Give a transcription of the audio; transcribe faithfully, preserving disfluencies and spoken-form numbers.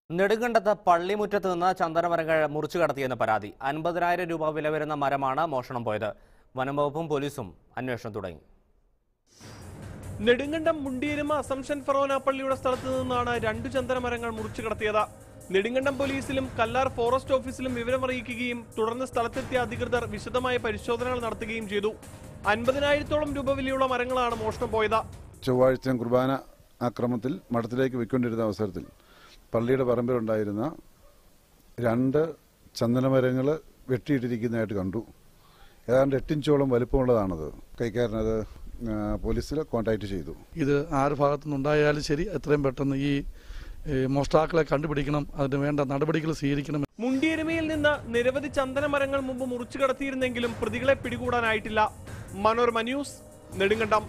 നെടുങ്കണ്ടത്ത് പള്ളിമുറ്റത്ത് നിന്ന് ചന്ദനമരങ്ങൾ മുറിച്ചു കടത്തിയെന്ന പരാതി. അൻപതിനായിരം രൂപ വില വരുന്ന മരമാണ് മോഷണം പോയത്. വനംവകുപ്പും പോലീസും അന്വേഷണം തുടങ്ങി. നെടുങ്കണ്ടം മുണ്ടിയരുമ അസംഷൻ ഫറോന പള്ളിയുടെ സ്ഥലത്ത് നിന്നാണ് രണ്ടു ചന്ദനമരങ്ങൾ മുറിച്ചു കടത്തിയത്. നെടുങ്കണ്ടം പോലീസിലും കല്ലാർ ഫോറസ്റ്റ് ഓഫീസിലും വിവരമറിയിക്കുകയും തുടർന്ന് സ്ഥലത്തെത്തിയ അധികൃതർ വിശദമായ പരിശോധനകൾ നടത്തുകയും ചെയ്തു. അൻപതിനായിരത്തോളം രൂപ വിലയുള്ള മരങ്ങളാണ് മോഷണം പോയത്. ചൊവ്വാഴ്ച കുർബാന ആക്രമണത്തിൽ മഠത്തിലേക്ക് പോയിക്കൊണ്ടിരുന്ന അവസരത്തിൽ പള്ളിയുടെ പറമ്പിലുണ്ടായിരുന്ന രണ്ട് ചന്ദനമരങ്ങൾ വെട്ടിയിട്ടിരിക്കുന്നതായിട്ട് കണ്ടു. ഏതാണ്ട് എട്ടിഞ്ചോളം വലിപ്പമുള്ളതാണത്. കൈക്കാരനത് പോലീസിൽ കോൺടാക്ട് ചെയ്തു. ഇത് ആറ് ഭാഗത്തുനിന്നുണ്ടായാലും ശരി, എത്രയും പെട്ടെന്ന് ഈ മോഷ്ടാക്കളെ കണ്ടുപിടിക്കണം, അതിന് വേണ്ട നടപടികൾ സ്വീകരിക്കണം. മുണ്ടിയരുമയിൽ നിന്ന് നിരവധി ചന്ദനമരങ്ങൾ മുമ്പ് മുറിച്ചു കടത്തിയിരുന്നെങ്കിലും പ്രതികളെ പിടികൂടാനായിട്ടില്ല. മനോരമ ന്യൂസ്, നെടുങ്കണ്ടം.